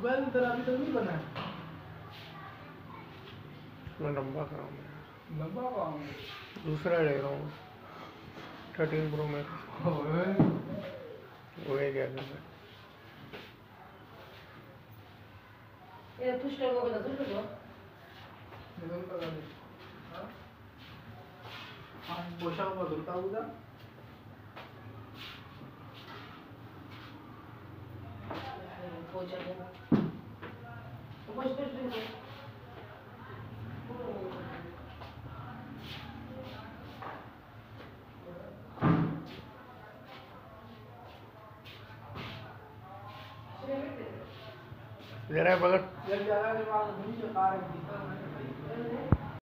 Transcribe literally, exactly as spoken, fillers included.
Mobile तेरा अभी तक नहीं बना है? मैं लंबा काम है, लंबा काम है। दूसरा ले रहा हूँ थर्टीन प्रो मैक्स। वो है क्या करना ये पुश लोगों को तो पुश लोगों निकल कर आ गए। हाँ पोछा हुआ धुलता हुआ पोछा देना पुश पुश पुश जरा पकड़। जब ज़्यादा दिमाग नहीं चला रही